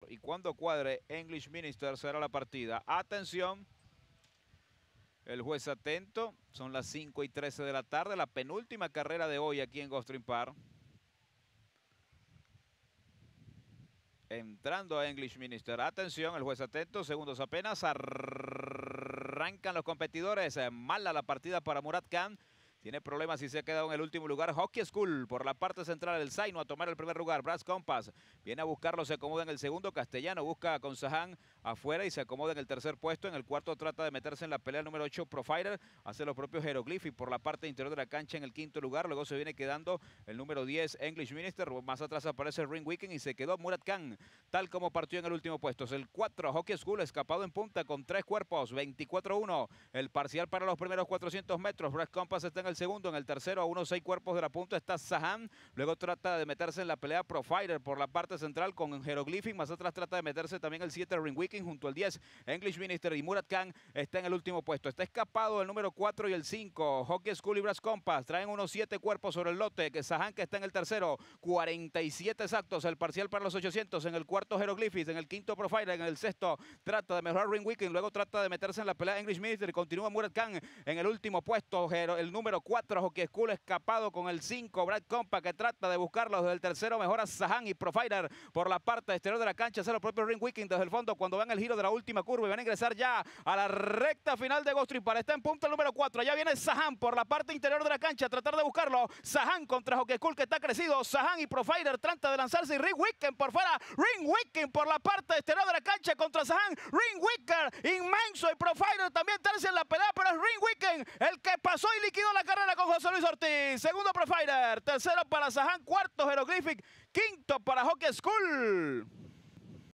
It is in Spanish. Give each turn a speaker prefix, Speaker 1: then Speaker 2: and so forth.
Speaker 1: Y cuando cuadre English Minister será la partida. Atención. El juez atento. Son las 5:13 de la tarde. La penúltima carrera de hoy aquí en Gulfstream Park. Entrando a English Minister. Atención, el juez atento. Segundos apenas. Arrancan los competidores. Mala la partida para Murad Khan. Tiene problemas y se ha quedado en el último lugar. Hockey School por la parte central del Zaino a tomar el primer lugar. Brass Compass viene a buscarlo, se acomoda en el segundo. Castellano busca con Sahan afuera y se acomoda en el tercer puesto. En el cuarto trata de meterse en la pelea número 8 Profiler. Hace los propios Hieroglyphic por la parte interior de la cancha en el quinto lugar. Luego se viene quedando el número 10 English Minister. Más atrás aparece Ring Weekend y se quedó Murad Khan tal como partió en el último puesto. Es el 4 Hockey School escapado en punta con 3 cuerpos. 24-1 el parcial para los primeros 400 metros. Brass Compass está en el segundo, en el tercero a unos 6 cuerpos de la punta está Sahan, luego trata de meterse en la pelea Profiler por la parte central con Hieroglyphic, más atrás trata de meterse también el 7 Ring Weekend junto al 10 English Minister y Murad Khan está en el último puesto. Está escapado el número 4 y el 5, Hockey School y Brass Compass, traen unos 7 cuerpos sobre el lote, que Sahan que está en el tercero, 47 exactos el parcial para los 800, en el cuarto Hieroglyphic, en el quinto Profiler, en el sexto trata de mejorar Ring Weekend, luego trata de meterse en la pelea English Minister y continúa Murad Khan en el último puesto, el número 4 Hockey School escapado con el 5 Brass Compass que trata de buscarlo desde el tercero, mejora Sahan y Profiler por la parte exterior de la cancha, hace los propios Ring Weekend desde el fondo cuando van el giro de la última curva y van a ingresar ya a la recta final de Gulfstream Park. Está en punto el número 4, allá viene Sahan por la parte interior de la cancha a tratar de buscarlo, Sahan contra Hockey School que está crecido, Sahan y Profiler trata de lanzarse y Ring Weekend por fuera, Ring Weekend por la parte exterior de la cancha contra Sahan, Ring Weekend inmenso y Profiler también tercia en la pelea, pero es Ring Weekend el que pasó y liquidó la carrera con José Luis Ortiz. Segundo Profiler, tercero para Sahan, cuarto Hieroglyphic, quinto para Hockey School.